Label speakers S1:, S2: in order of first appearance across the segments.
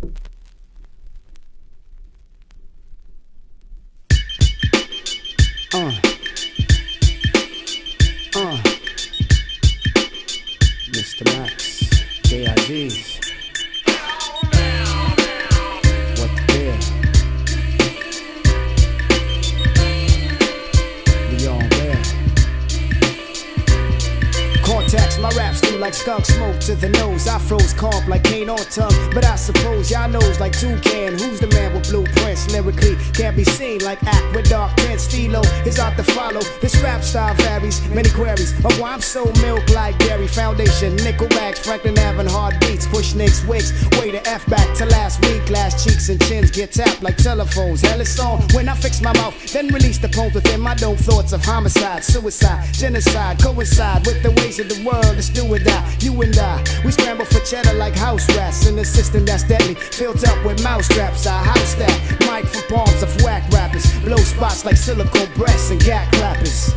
S1: Mr. Max, J.I.G's. What the deal? Beyond Rare. Contacts, my raps do like skunk smoke to the nose. I froze comp like Kane on tongue, but I suppose y'all knows like Toucan. Who's the man with blueprints? Lyrically can't be seen like Aqueduct. Stilo is out to follow. This rap style varies, many queries of why I'm so milk like dairy. Foundation, Nickelbacks, Franklin Avenue, hard beats, push nicks, wigs, way to F back to last week. Last cheeks and chins get tapped like telephones. Hell it's on when I fix my mouth, then release the poems within my dome. Thoughts of homicide, suicide, genocide, coincide with the ways of the world. Let's do or die, you and I. We scramble for cheddar like house rats in a system that's deadly, filled up with mouse traps. I house that mic for palms of whack rappers, blow spots like silicone breasts and gat clappers.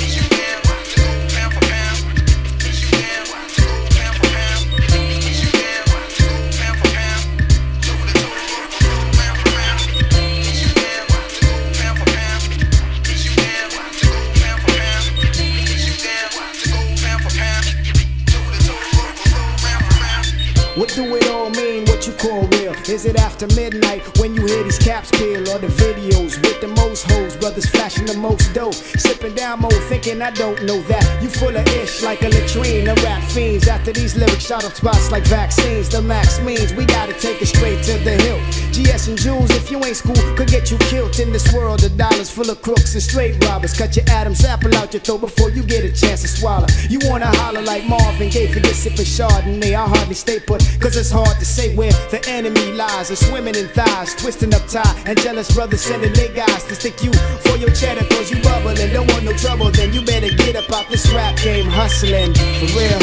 S1: What do it all mean? What you call real? Is it after midnight when you hear these caps peel? Or the videos with the most hoes, brothers flashing the most dope, sipping down mode, thinking I don't know that. You full of ish like a latrine. The rap fiends after these lyrics shot up spots like vaccines. The max means we gotta take it straight to the hill. GS and Jules, if you ain't school, could get you killed in this world of dollars full of crooks and straight robbers. Cut your Adam's apple out your throat before you get a chance to swallow. You wanna holler like Marvin Gaye for this sipping Chardonnay. I hardly stay put, cause it's hard to say where the enemy lies. Or swimming in thighs, twisting up tie, and jealous brothers sending their guys to stick you for your cheddar, cause you bubbling, don't want no trouble. Then you better get up out this rap game hustling, for real.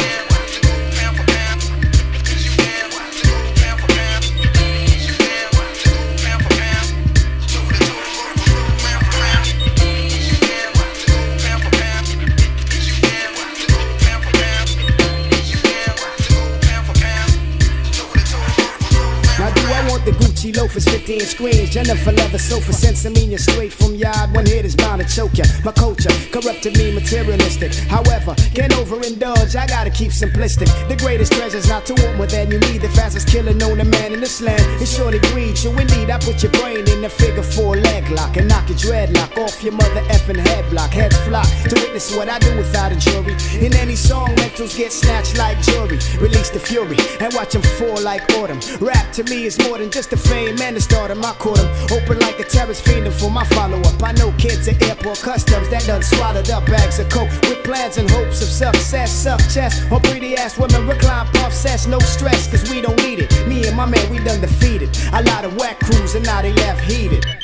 S1: The Gucci loafers, 15 screens, Jennifer leather sofa, Sensimania straight from yard. One hit is bound to choke ya. My culture, corrupted me, materialistic. However, can't overindulge, I gotta keep simplistic. The greatest treasure's not to want more than you need. The fastest killer known to man in this land is surely greed. So indeed, I put your brain in a figure 4 leg lock and knock your dreadlock off your mother effing head block. Heads flock to witness what I do without a jury. In any song, mentals get snatched like jewelry. Release the fury and watch them fall like autumn. Rap to me is more than just the fame and the stardom. I caught him open like a terrorist fiending for my follow-up. I know kids at airport customs that done swallowed up bags of coke with plans and hopes of success. Suck chest on pretty ass women, recline puff sets. No stress, cause we don't need it. Me and my man, we done defeated a lot of whack crews and now they left heated.